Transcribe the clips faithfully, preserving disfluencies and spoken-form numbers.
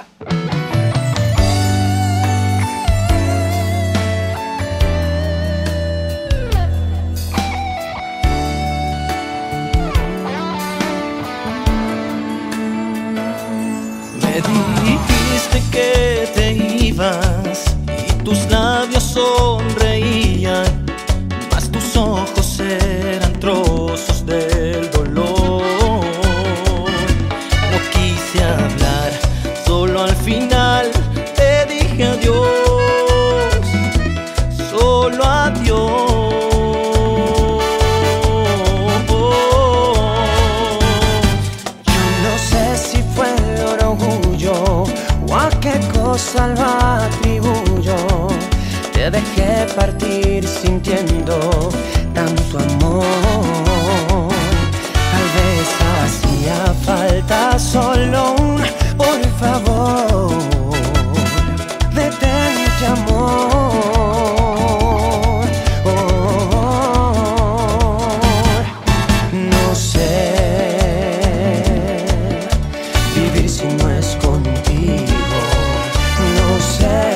Me dijiste que te ibas y tus labios sonreían, mas tus ojos eran trozos del dolor. No quise hablar, solo al final te dije adiós, solo adiós. ¿Qué cosa lo atribuyo? Te dejé partir sintiendo tanto amor. Tal vez hacía falta solo un por favor. Detente, amor. Oh, no sé vivir si no es contigo. No sé,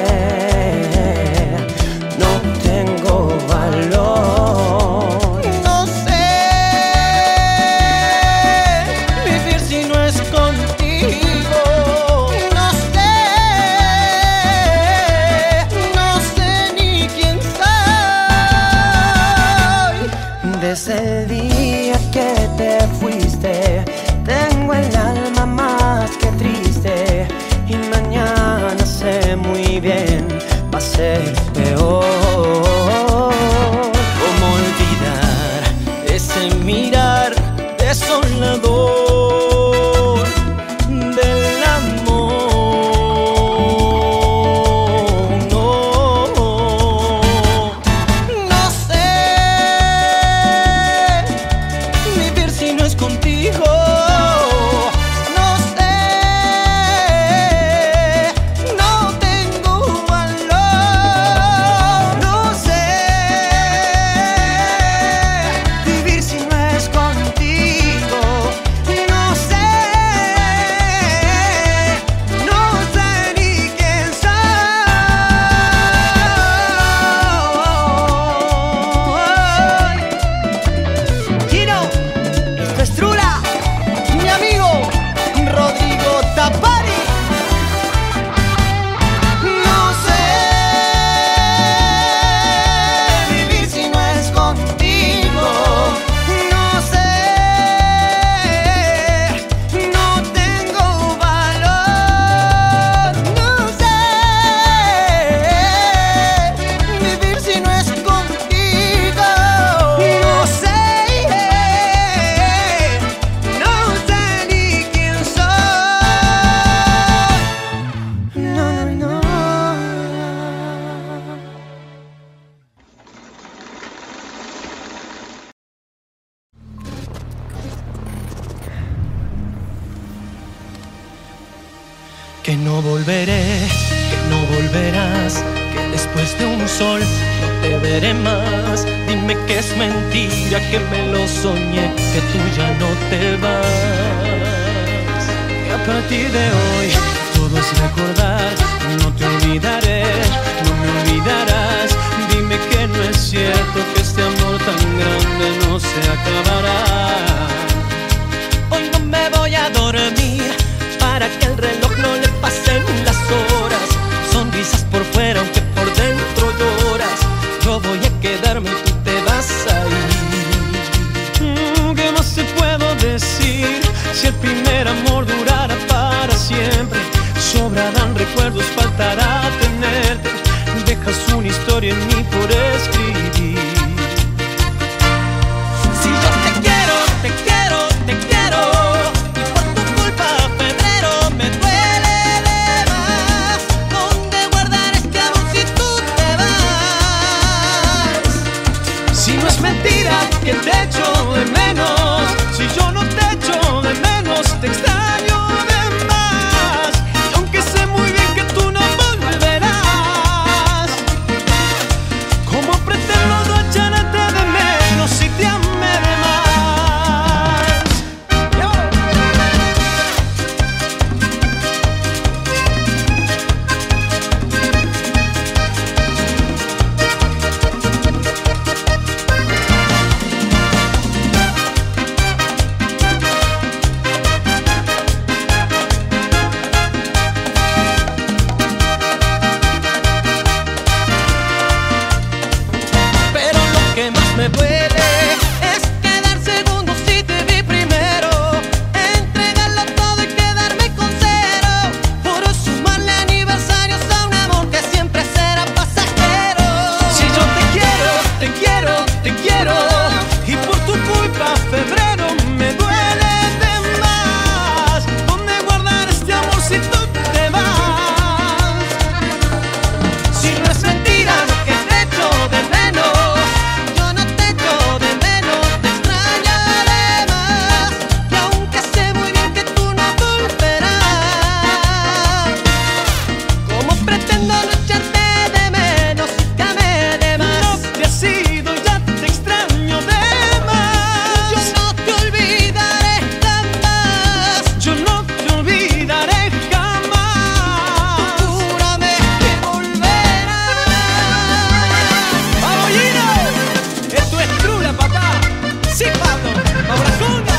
no tengo valor. No sé vivir si no es contigo. No sé, no sé ni quién soy. Desde el día que te fuiste, tengo el alma más que triste. Y mañana sé muy bien va a ser peor. ¿Cómo olvidar ese mirar desolador del amor? No, no sé vivir si no es contigo. Que no volveré, que no volverás, que después de un sol no te veré más. Dime que es mentira, que me lo soñé, que tú ya no te vas. Y a partir de hoy todo es recordar, no te olvidaré, no me olvidarás. Dime que no es cierto, que este amor tan grande no se acabará. Hoy no me voy a dormir para que el reloj no le pasen las horas. Sonrisas por fuera aunque por dentro lloras. Yo voy a quedarme y tú te vas a ir. ¿Qué más te puedo decir? Si el primer amor durara para siempre, sobrarán recuerdos, faltará tenerte. Dejas una historia en mí por escribir. Si yo te quiero, te quiero, te quiero, y por tu culpa febrero me duele. febrero me duele de más. ¿Dónde guardar este amor si tú te vas? Si no es mentira lo que te echo de menos, yo no te echo de menos, te extrañaré más. Y aunque sé muy bien que tú no volverás, ¿cómo pretendo no echarte de menos si te amé de más? No te has ido, ya te extraño de más. Yo no te olvidaré jamás. Yo no te olvidaré jamás. Tú júrame que volverás. ¡Vamos, Gino! Esto es Trula, papá. Sí, Pablo. ¡Ahora Cunga!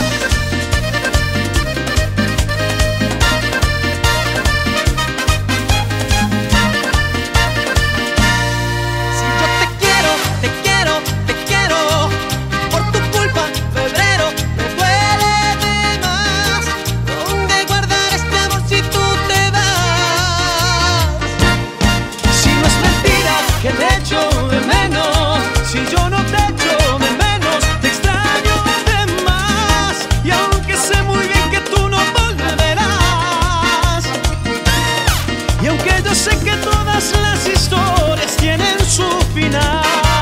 Si yo te quiero, te quiero, te quiero, por tu culpa, febrero me duele de más. ¿Dónde guardar este amor si tú te vas? Si no es mentira que te echo de menos, si yo no te echo de menos, te extraño de más. Y aunque sé muy bien que tú no volverás, y aunque yo sé que todas las historias tienen su final,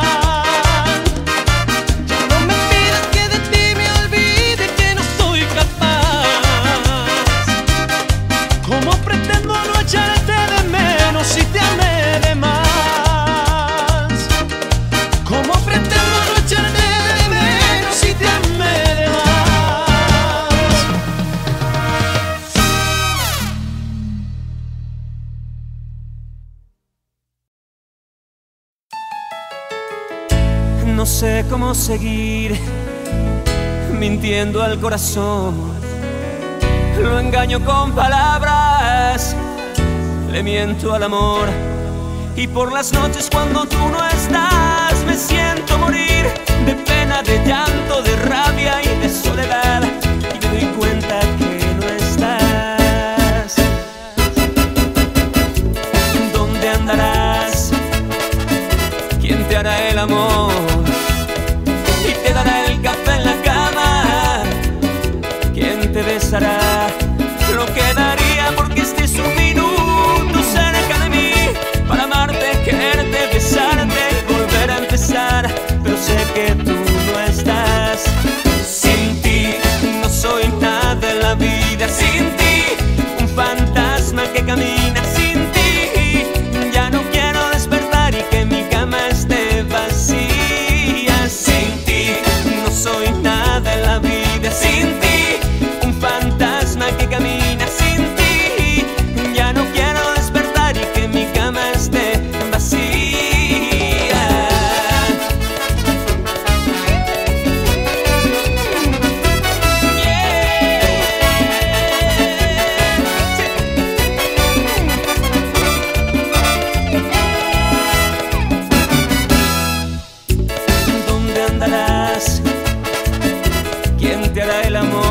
ya no me pidas que de ti me olvide, que no soy capaz. ¿Cómo pretendo no echarte de menos si te amé de más? ¿Cómo pretendo no echarte de menos si te amé de más? No sé cómo seguir mintiendo al corazón. Lo engaño con palabras, le miento al amor. Y por las noches cuando tú no estás, me siento morir de pena, de llanto, de rabia y de soledad. Y me doy cuenta que no estás. ¿Dónde andarás? ¿Quién te hará el amor? Y te dará el café en la cama. ¿Quién te besará? Lo que daría porque estés un minuto cerca de mí, para amarte, quererte, besarte y volver a empezar. Pero sé que tú no estás. Sin ti no soy nada en la vida. Sin ti, un fantasma que camina. Sin ti ya no quiero despertar y que mi cama esté vacía. Sin ti no soy nada en la vida. Sin ti, un fantasma que camina. Sin ti ya no quiero despertar y que mi cama esté vacía. ¿Dónde andarás? ¿Quién te hará el amor?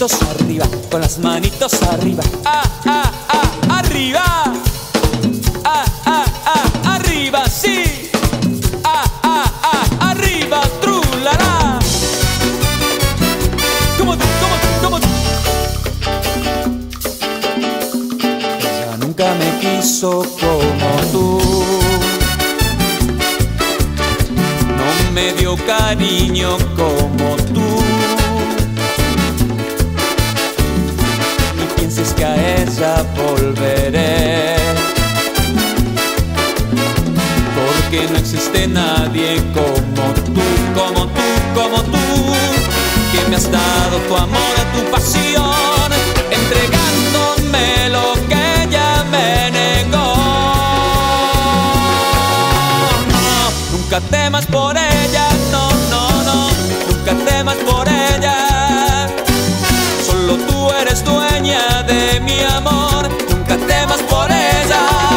manitos arriba, con las manitos arriba. Ah, ah, ah, arriba. Ah, ah, ah, arriba, sí. Ah, ah, ah, arriba, trulala. Como tú, como tú, como tú. Ella nunca me quiso como tú. No me dio cariño como tú. Ni pienses que a ella volveré, porque no existe nadie como tú, como tú, como tú, que me has dado tu amor, tu pasión, entregándome lo que ella me negó. No, nunca temas por ella, no, no, no, nunca temas por ella. Solo tú eres dueña de mi amor, nunca temas por ella.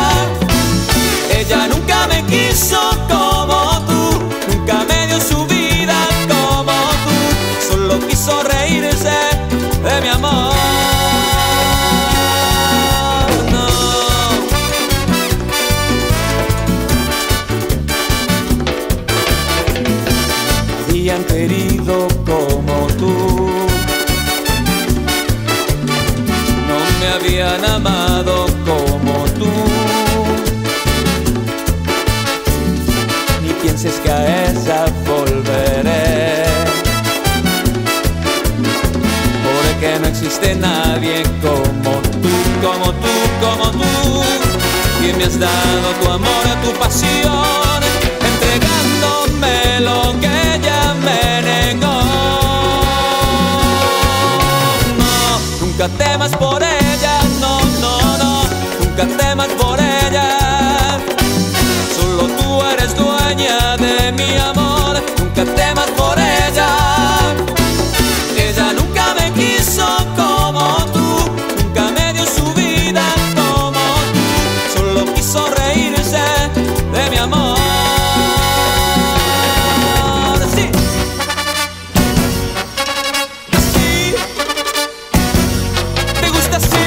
Ella nunca me quiso como tú, nunca me dio su vida como tú, solo quiso reírse de mi amor. No. Me habían querido como tú, no me habían amado como tú. Pienses que a ella volveré, porque no existe nadie como tú, como tú, como tú, que me has dado tu amor, tu pasión, entregándome lo que ella me negó. No, nunca temas por ella, no, no, no, nunca temas por ella. Solo tú eres dueña de mi amor, nunca temas por ella. Ella nunca me quiso como tú, nunca me dio su vida como tú, solo quiso reírse de mi amor. Sí. Así, ¿te gusta así?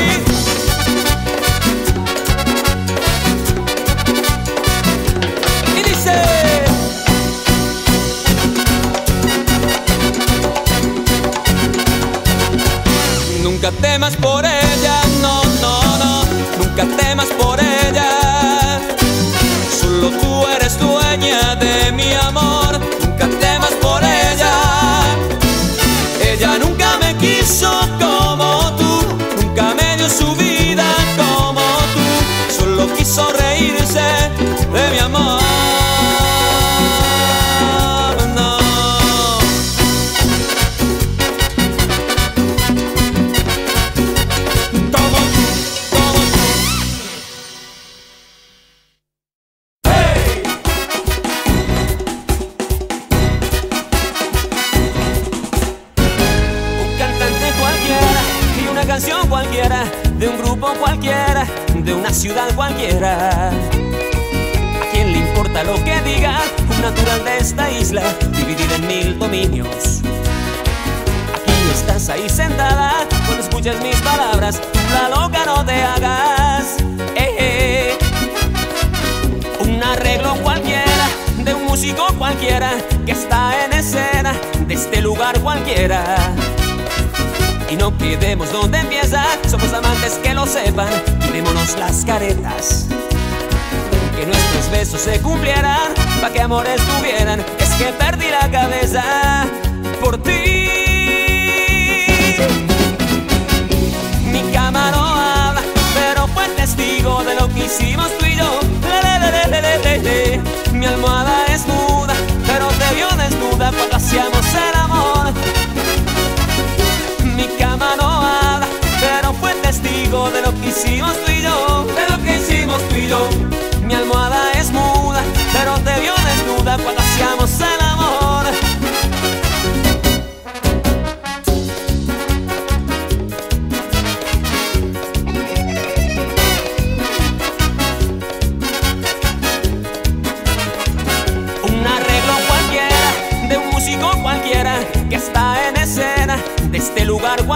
Nunca temas por ella, no, no, no, nunca temas por ella. Solo tú eres dueña de mi amor, nunca temas por ella. Ella nunca me quiso como tú, nunca me dio su vida como tú, solo quiso reírse de mi amor. Cualquiera, de un grupo cualquiera, de una ciudad cualquiera. ¿A quién le importa lo que diga un natural de esta isla, dividida en mil dominios? Aquí estás ahí sentada, cuando escuchas mis palabras, tú la loca no te hagas. Eh, eh. Un arreglo cualquiera, de un músico cualquiera, que está en escena, de este lugar cualquiera. Y no quedemos donde empieza, somos amantes que lo sepan, quitémonos las caretas. Que nuestros besos se cumplieran, pa' que amores tuvieran, es que perdí la cabeza por ti. Mi cama no habla, pero fue testigo de lo que hicimos tú y yo. Le, le, le, le, le, le. Mi almohada es muda, pero te vio desnuda cuando hacíamos el amor. Mi cama no habla, pero fue testigo de lo que hicimos tú y yo, de lo que hicimos tú y yo. Mi almohada es muda, pero te vio desnuda cuando hacíamos el amor.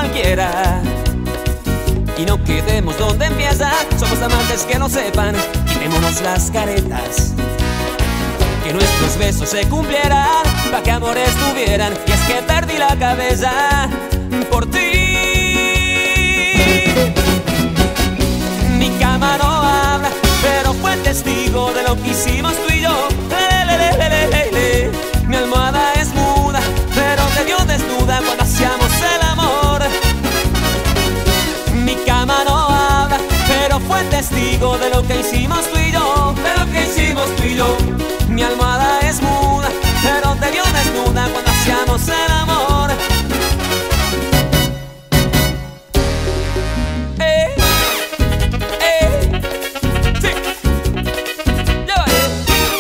cualquiera. Y no quedemos donde empieza, somos amantes que lo sepan, quitémonos las caretas. Que nuestros besos se cumplieran, pa' que amores tuvieran. Y es que perdí la cabeza por ti. Mi cama no habla, pero fue testigo de lo que hicimos tú y yo. Le, le, le, le, le, le. Mi almohada es muda, pero te dio desnuda cuando hacíamos el amor. Mi cama no habla, pero fue testigo de lo que hicimos tú y yo. De lo que hicimos tú y yo. Mi almohada es muda, pero te dio desnuda cuando hacíamos el amor. Eh, eh, sí. Ya va, eh.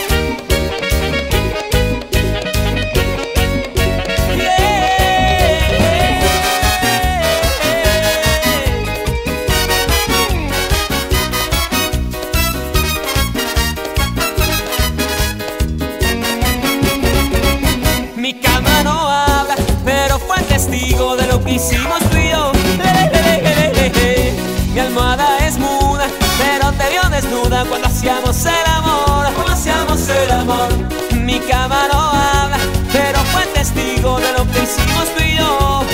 Mi cama no habla, pero fue testigo de lo que hicimos tú y yo. Le, le, le, le, le. Mi almohada es muda, pero te vio desnuda cuando hacíamos el amor. Cuando hacíamos el amor. Mi cama no habla, pero fue testigo de lo que hicimos tú y yo.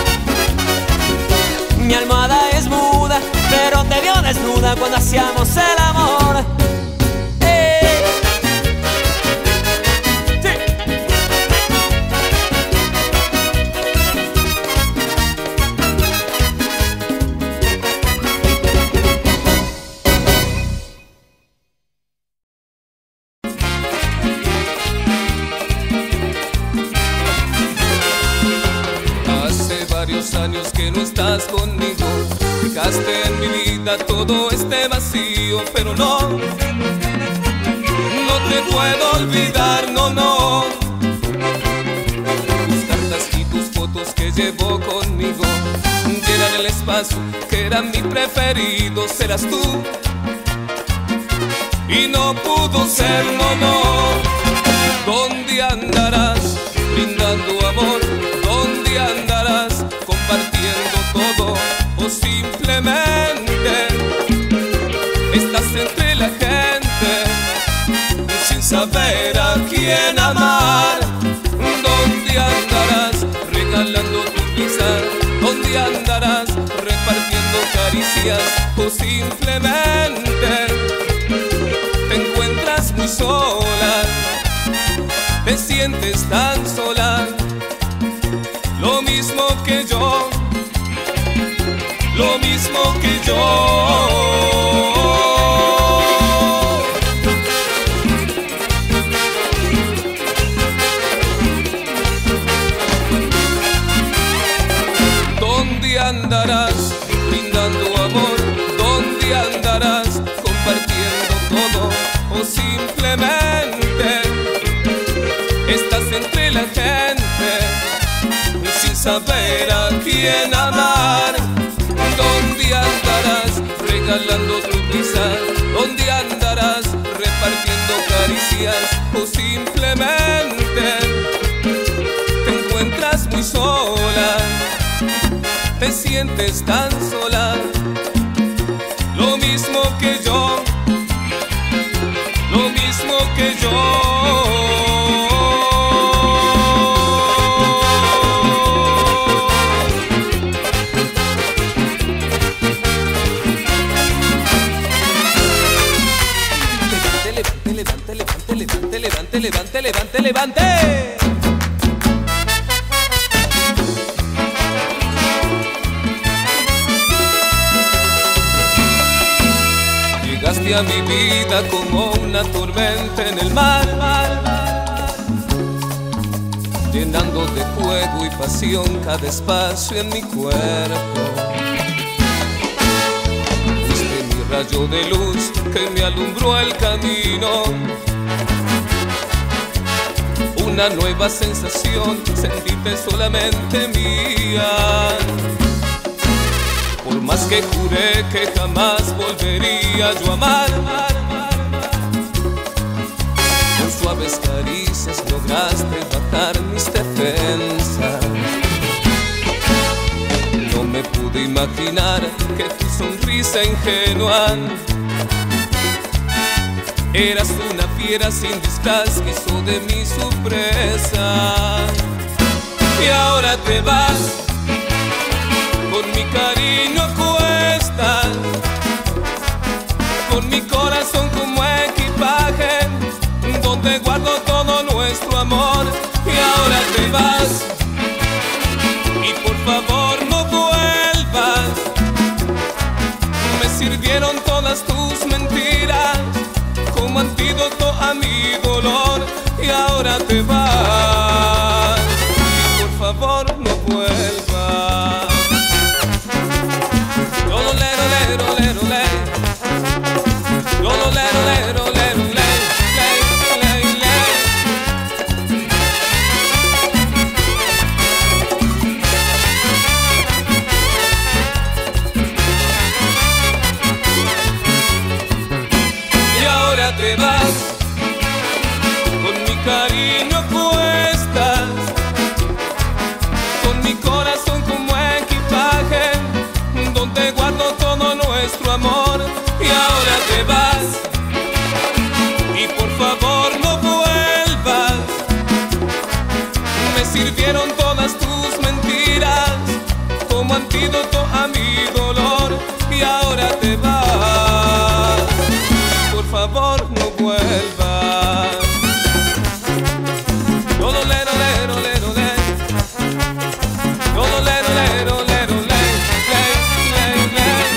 Mi almohada es muda, pero te vio desnuda cuando hacíamos el amor. Años que no estás conmigo, dejaste en mi vida todo este vacío, pero no, no te puedo olvidar, no, no. Tus cartas y tus fotos que llevo conmigo llenan el espacio que era mi preferido, serás tú, y no pudo ser, no, no. ¿Dónde andarás brindando amor? ¿Dónde andarás compartiendo todo? O simplemente estás entre la gente sin saber a quién amar. ¿Dónde andarás regalando tu risa? ¿Dónde andarás repartiendo caricias? O simplemente te encuentras muy sola, te sientes tan sola, lo mismo que yo, lo mismo que yo. ¿Dónde andarás brindando amor? ¿Dónde andarás compartiendo todo? O simplemente estás entre la gente sin saber a quién amar. ¿Dónde andarás regalando tu risa? ¿Dónde andarás repartiendo caricias? O simplemente te encuentras muy sola, te sientes tan sola, lo mismo que yo, lo mismo que yo. Levante, levante, levante, levante. Llegaste a mi vida como una tormenta en el mar, mar, mar, llenando de fuego y pasión cada espacio en mi cuerpo. Fuiste mi rayo de luz que me alumbró el camino. Una nueva sensación, sentirte solamente mía. Por más que juré que jamás volvería yo a amar, con suaves caricias lograste bajar mis defensas. No me pude imaginar que tu sonrisa ingenua eras una fiera sin disfraz que hizo de mí su presa. Y ahora te vas, con mi cariño a cuestas, con mi corazón como equipaje, donde guardo todo nuestro amor. Y ahora te vas, y por favor no vuelvas. Me sirvieron todas tus mentiras como antídoto a mi dolor. Y ahora te vas, y por favor no vuelvas. Lolo, lero, lero, lero, lero. Lolo, lero, lero, lero, lero, lero, lero. Y ahora te vas, con mi cariño a cuestas, con mi corazón como equipaje, donde guardo todo nuestro amor. Y ahora te vas, y por favor no vuelvas. Me sirvieron todas tus mentiras como antídoto a mi dolor. Y ahora te vas, por favor no vuelvas. Lolo, lero, lero, lero, lero. Lolo, lero, lero, lero, lero, lero, lero.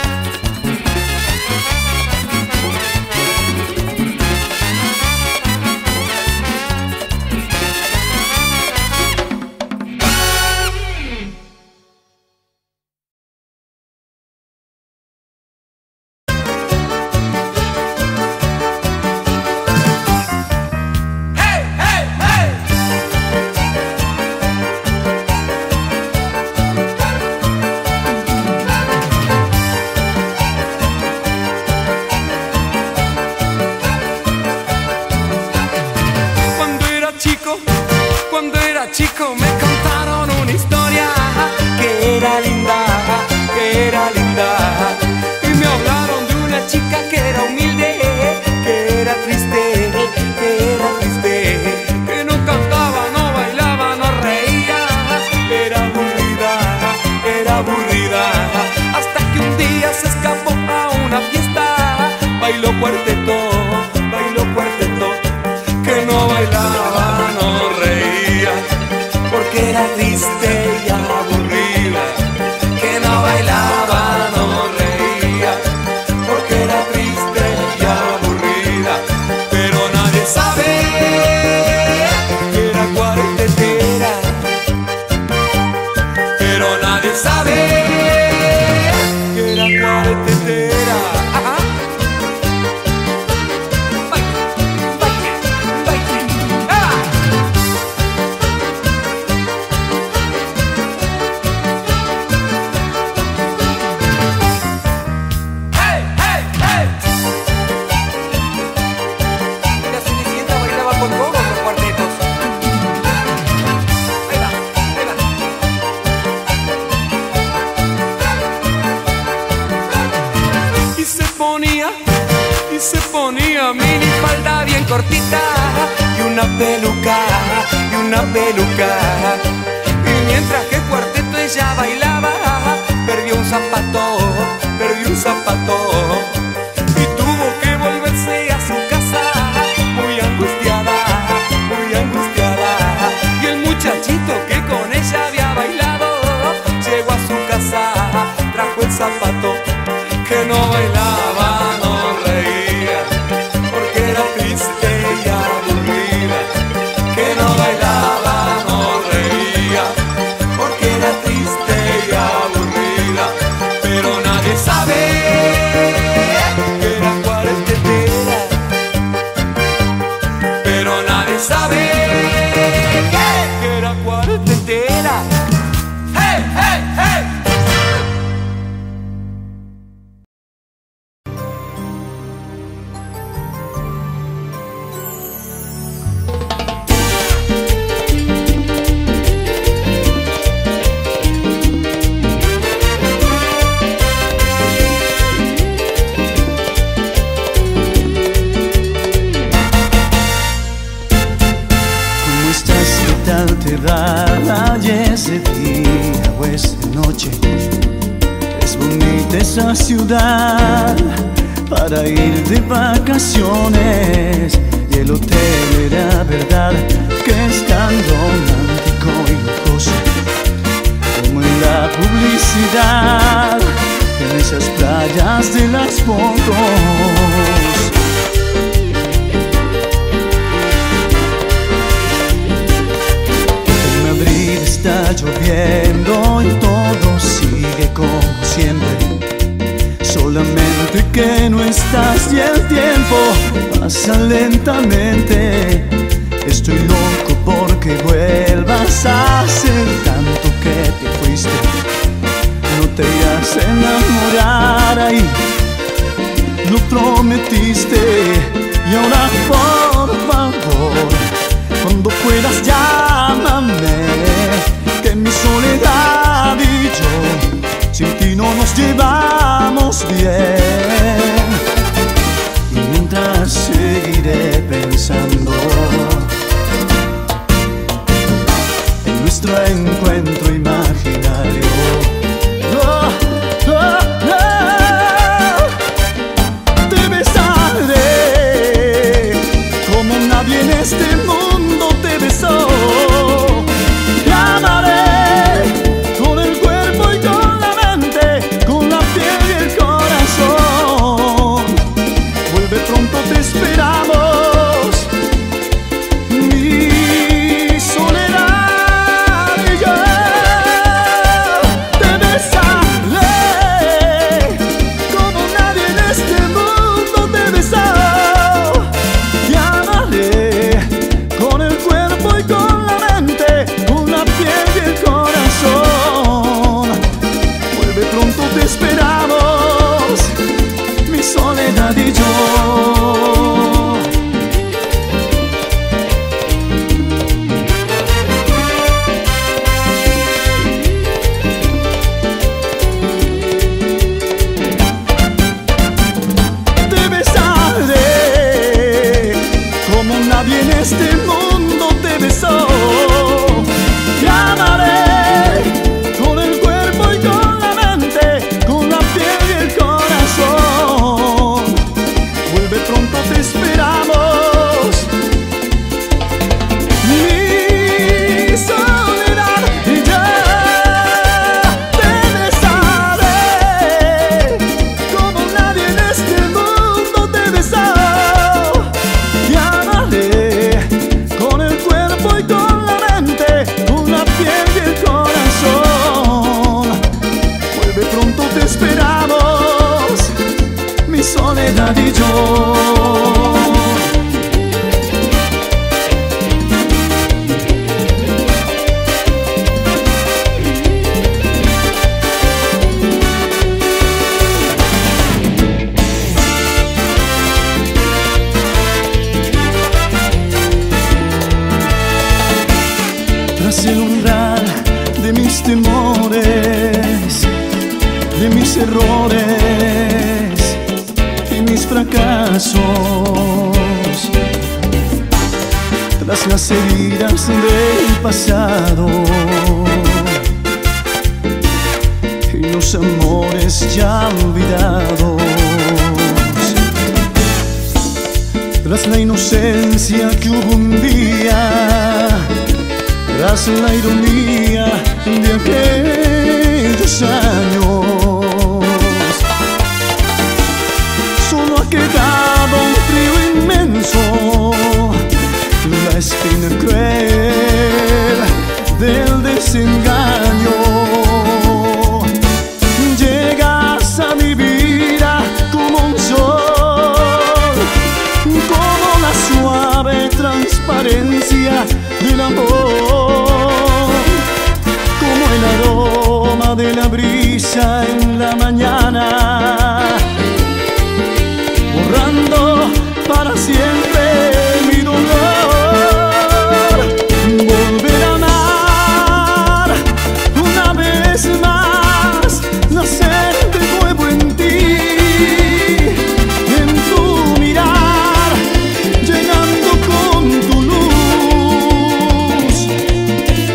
Cuando era chico me contaron una historia que era linda, que era linda. Y me hablaron de una chica que era humilde, que era triste, que era triste, que no cantaba, no bailaba, no reía, era aburrida, era aburrida. Hasta que un día se escapó a una fiesta, bailó cuarteto, bailó cuarteto, que no bailaba, no reía, porque era triste y aburrida, que no bailaba, no reía, porque era triste y aburrida. Pero nadie sabe que era cuartetera, pero nadie sabe que era cuartetera. Ajá. Y se ponía mini falda bien cortita y una peluca, y una peluca. Y mientras que el cuarteto ella bailaba, perdió un zapato, perdió un zapato. Y tuvo que volverse a su casa, muy angustiada, muy angustiada. Y el muchachito que con ella había bailado, llegó a su casa, trajo el zapato, que no bailaba, no reía, porque era triste y aburrida, que no bailaba, no reía, porque era triste y aburrida. Pero nadie sabe que era cuartetera, pero nadie sabe que era cuartetera. ¡Hey, hey, hey! verdad, y ese día o esa noche es bonita esa ciudad para ir de vacaciones. Y el hotel era verdad que es tan romántico y lujoso como en la publicidad, en esas playas de las fotos. En Madrid está lloviendo y todo sigue como siempre, solamente que no estás y el tiempo pasa lentamente. Estoy loco porque vuelvas a ser tanto que te fuiste. No te ibas a enamorar ahí, lo prometiste. Y ahora por favor, cuando puedas llámame, que mi soledad y yo sin ti no nos llevamos bien. Y mientras seguiré pensando en nuestro encuentro imaginario. Oh, oh, oh, te besaré como nadie en este mundo te besó. Te amaré con el cuerpo y con la mente, con la piel y el corazón. Vuelve pronto, te esperamos. Mi soledad y yo te besaré como nadie en este mundo te besó. Te amaré con el cuerpo y con la mente, con la piel y el corazón. Vuelve pronto, te esperamos, mi soledad y yo. Te besaré como nadie en este mundo te besó. Te amaré con el cuerpo y con la mente, con la piel y el corazón. Vuelve pronto, te esperamos, mi soledad y yo. Te besaré como nadie en este mundo te besó. Te amaré con el cuerpo y con la mente, con la piel y el corazón. Vuelve pronto, te esperamos, mi soledad y yo. Tras el umbral de mis temores, de mis errores y mis fracasos, tras las heridas del pasado y los amores ya olvidados, tras la inocencia que hubo un día, tras la ironía de aquellos años, solo ha quedado un frío inmenso, la espina cruel del desengaño. Llegas a mi vida como un sol, como la suave transparencia del amor, como el aroma de la brisa en la mañana, borrando para siempre mi dolor. Volver a amar una vez más, nacer de nuevo en ti, en tu mirar, llenando con tu luz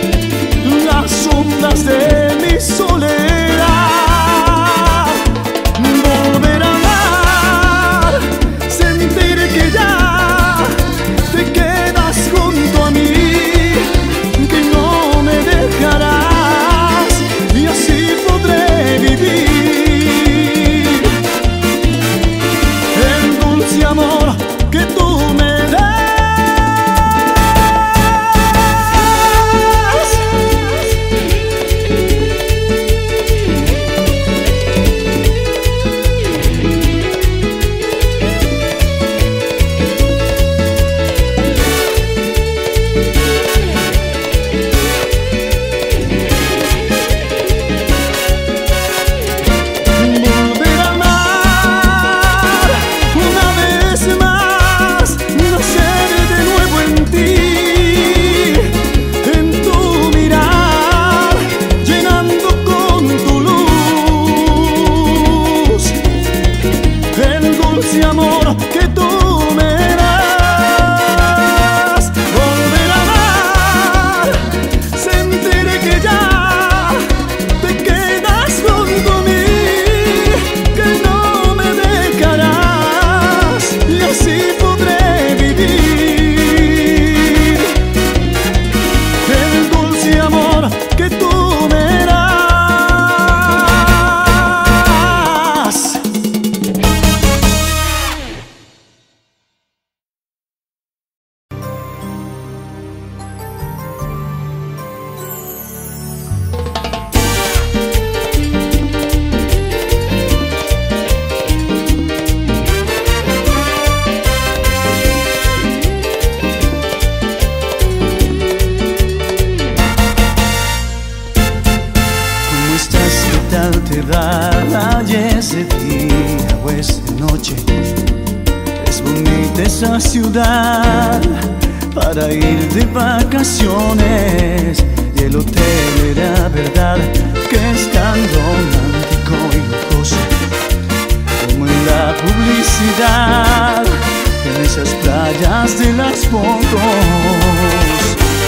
verdad, y ese día o esa noche es bonita esa ciudad para ir de vacaciones, y el hotel era verdad que es tan romántico y lujoso como en la publicidad, en esas playas de las fotos.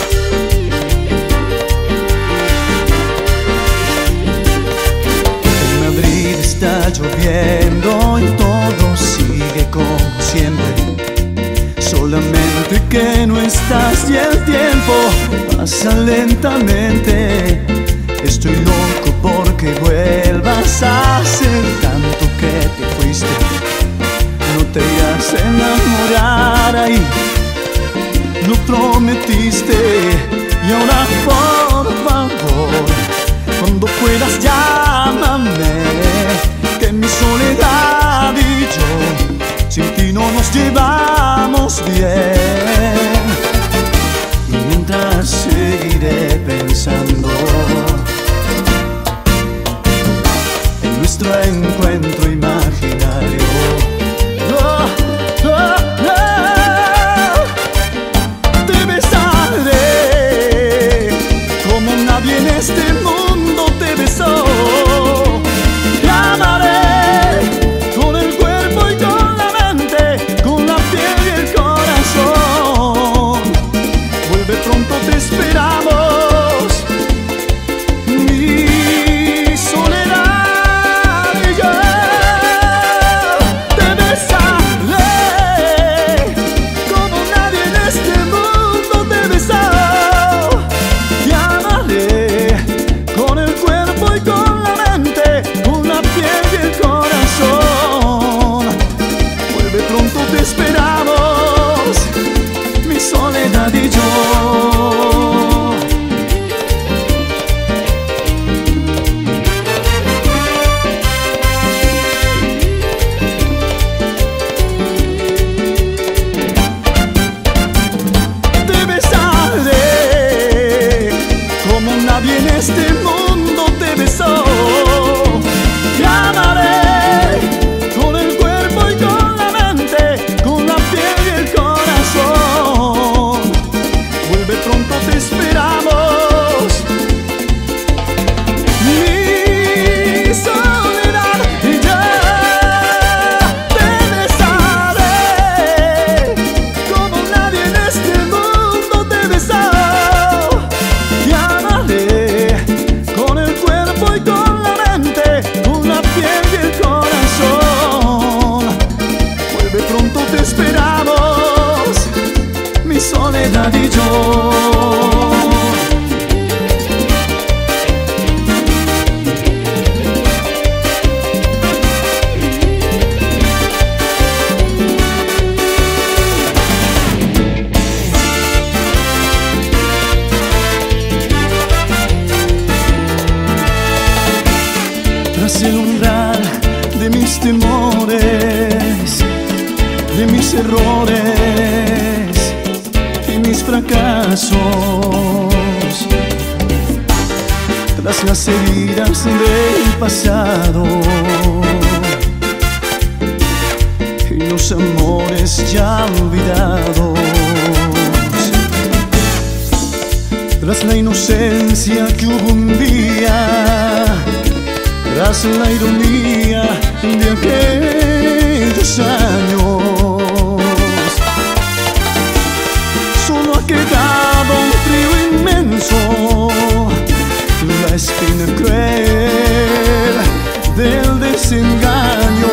En Madrid está lloviendo y todo sigue como siempre, solamente que no estás y el tiempo pasa lentamente. Estoy loco porque vuelvas a ser tanto que te fuiste. No te ibas a enamorar ahí, lo prometiste. Y ahora por favor, cuando puedas llámame, que mi soledad y yo sin ti no nos llevamos bien. Y mientras seguiré pensando en nuestro encuentro imaginario. Oh, oh, oh, te besaré como nadie en este mundo te besó. Te amaré con el cuerpo y con la mente, con la piel y el corazón. Vuelve pronto, te esperamos. Mi soledad y yo te besaré como nadie en este mundo te besó. Te amaré con el cuerpo y con la mente, con la piel y el corazón. Vuelve pronto, te esperamos, mi soledad y yo. Te besaré como nadie en este mundo te besó. Te amaré con el cuerpo y con la mente, con la piel y el corazón. Vuelve pronto, te esperamos. Mi soledad y yo te besaré como nadie en este mundo te besó. Te amaré con el cuerpo y con la mente, con la piel y el corazón. Vuelve pronto, te esperamos, mi soledad y yo. Tras el umbral de mis temores, de mis errores y mis fracasos, tras las heridas del pasado y los amores ya olvidados, tras la inocencia que hubo un día, tras la ironía de aquellos años, solo ha quedado un frío inmenso, la espina cruel del desengaño.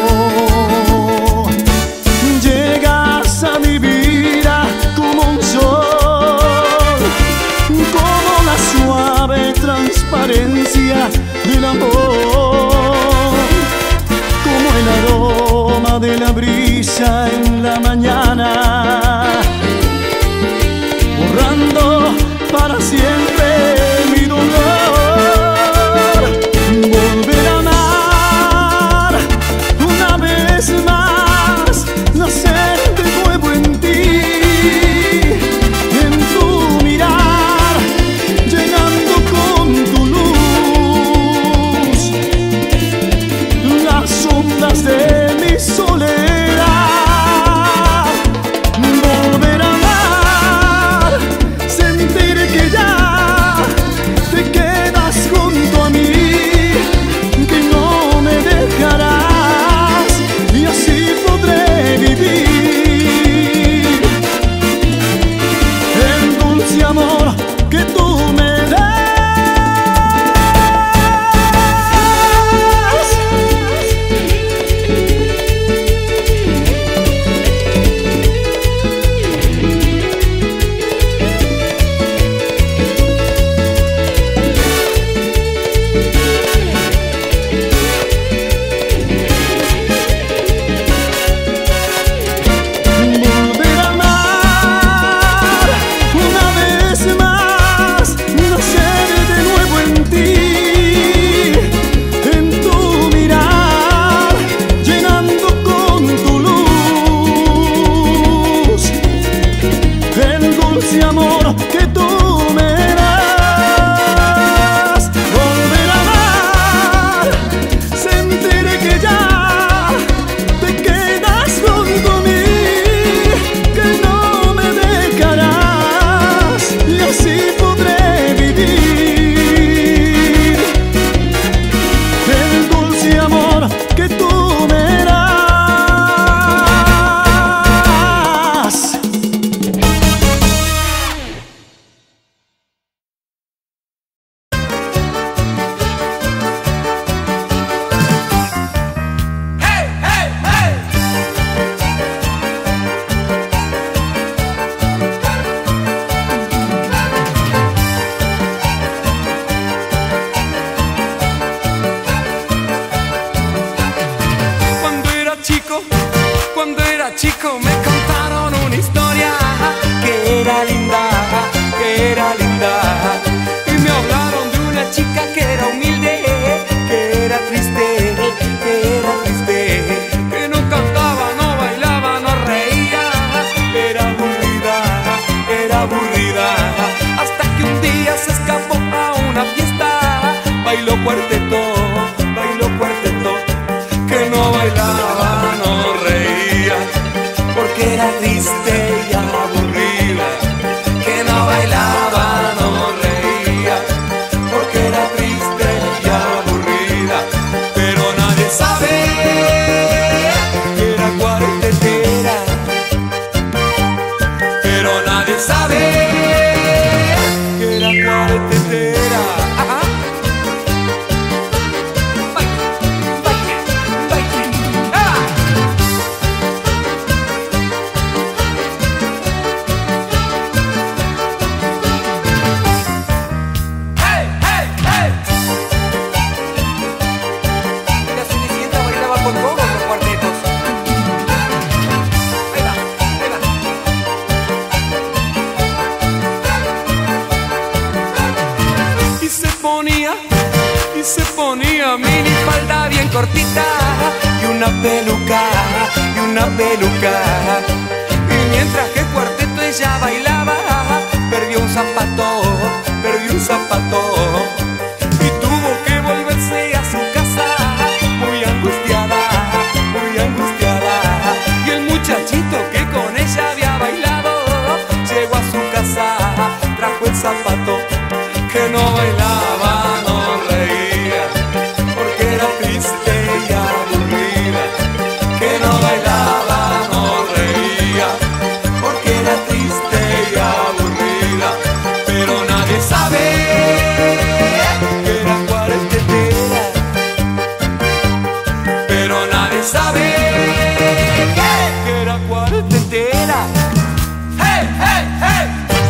Llegas a mi vida como un sol, como la suave transparencia del amor, como el aroma de la brisa en la mañana, borrando para siempre mi dolor. Volver a amar una vez más, nacer de nuevo en ti, en tu mirar, llenando con tu luz una chica que era humilde, que era triste, que era triste, que no cantaba, no bailaba, no reía, era aburrida, era aburrida, hasta que un día se escapó a una fiesta, bailó cuarteto, bailó cuarteto, que no bailaba, no reía, porque era triste y aburrida, que no bailaba, no reía, porque era triste y aburrida, pero nadie sabe que era cuartetera, pero nadie sabe que era cuartetera. Ajá. Baile, baile, baile. ¡Ah! ¡Hey, hey, hey! La Cenicienta bailaba con todos los cuartetos. Ahí va, ahí va. Y se ponía, y se ponía mini falda bien cortita y una peluca, y una peluca. Y mientras que cuarteto ella bailaba, perdió un zapato, perdió un zapato. Y tuvo que volverse a su casa, muy angustiada, muy angustiada. Y el muchachito que con ella había bailado, llegó a su casa, trajo el zapato, que no bailaba, no reía, porque era triste y aburrida, que no bailaba, no reía, porque era triste y aburrida, pero nadie sabe que era cuartetera, pero nadie sabe que era cuartetera. ¡Hey, hey, hey!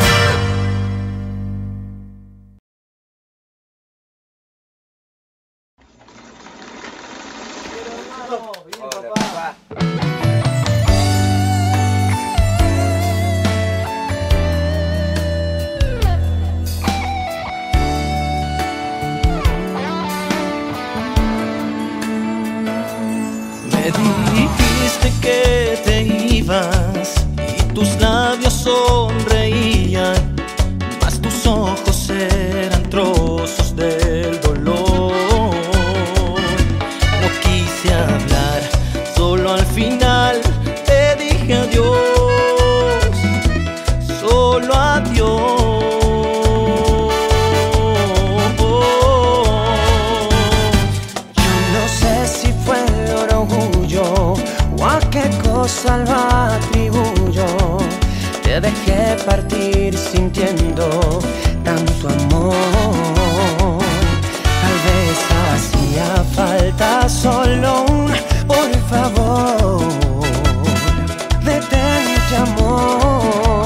Me dijiste que te ibas y tus labios sonreían, mas tus ojos eran trozos del dolor. No quise hablar, solo al final te dije adiós, solo adiós. ¿Qué cosa lo atribuyo? Te dejé partir sintiendo tanto amor. Tal vez hacía falta solo un por favor. Detente, amor.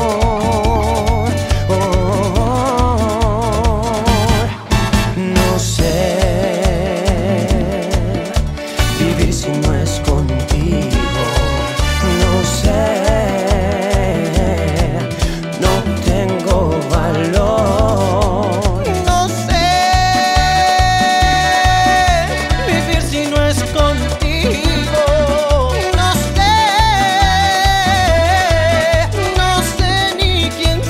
Oh, no sé vivir si no es contigo. No sé, no tengo valor. No sé vivir si no es contigo. No sé, no sé ni quién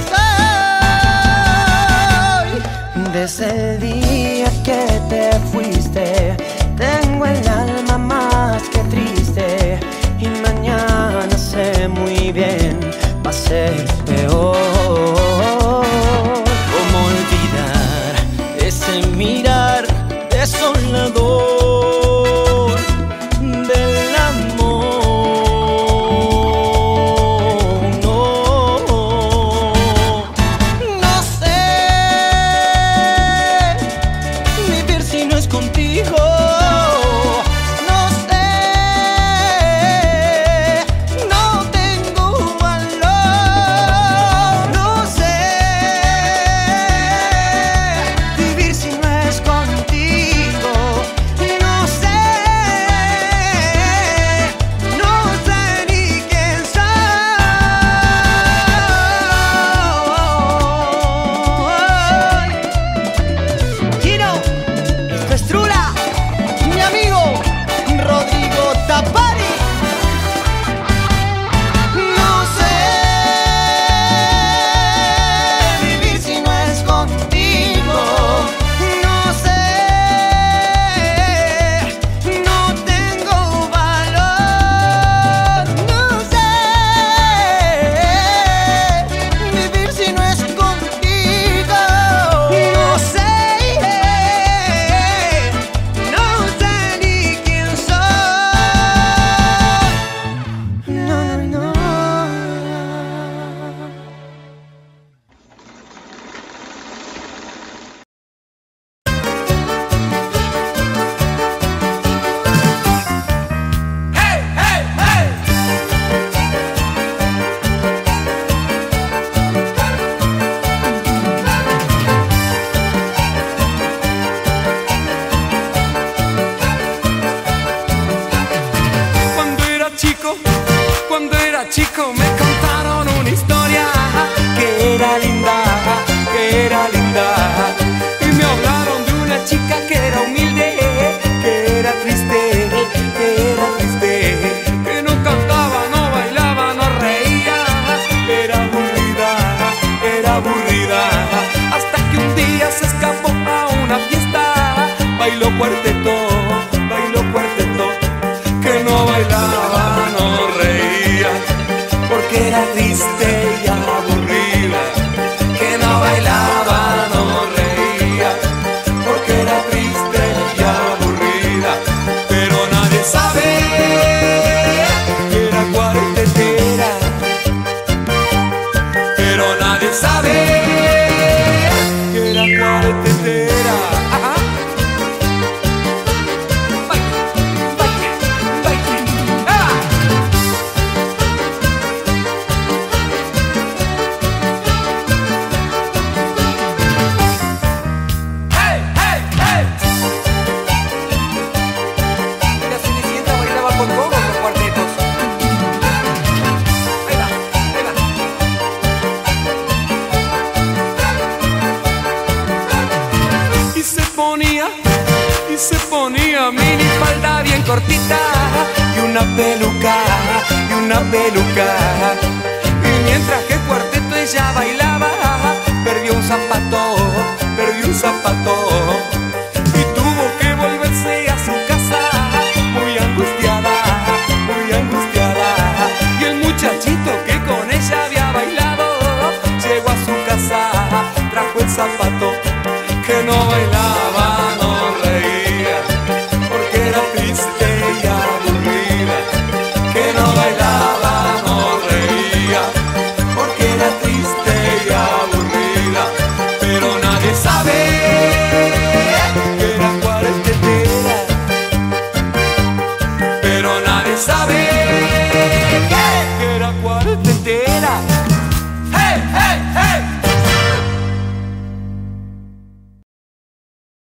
soy. Desde el día que te fuiste, tengo el alma más que triste. Y mañana sé muy bien, va a ser peor. ¿Cómo olvidar ese mirar desolador del amor? No, no sé vivir si no es contigo. No viejo me contaron una historia que era linda, que era linda. Y me hablaron de una chica que era humilde, que era triste, que era triste, que no cantaba, no bailaba, no reía, era aburrida, era aburrida. Hasta que un día se escapó a una fiesta, bailó cuarteto, bailó cuarteto, que no bailaba, no reía, porque era triste y aburrida, que no bailaba, no reía, porque era triste y aburrida. Pero nadie sabe que era cuartetera, pero nadie sabe que era cuartetera. Ajá. Y se ponía mini falda bien cortita y una peluca, y una peluca. Y mientras que cuarteto ella bailaba, perdió un zapato, perdió un zapato. Y tuvo que volverse a su casa, muy angustiada, muy angustiada. Y el muchachito que con ella había bailado, llegó a su casa, trajo el zapato.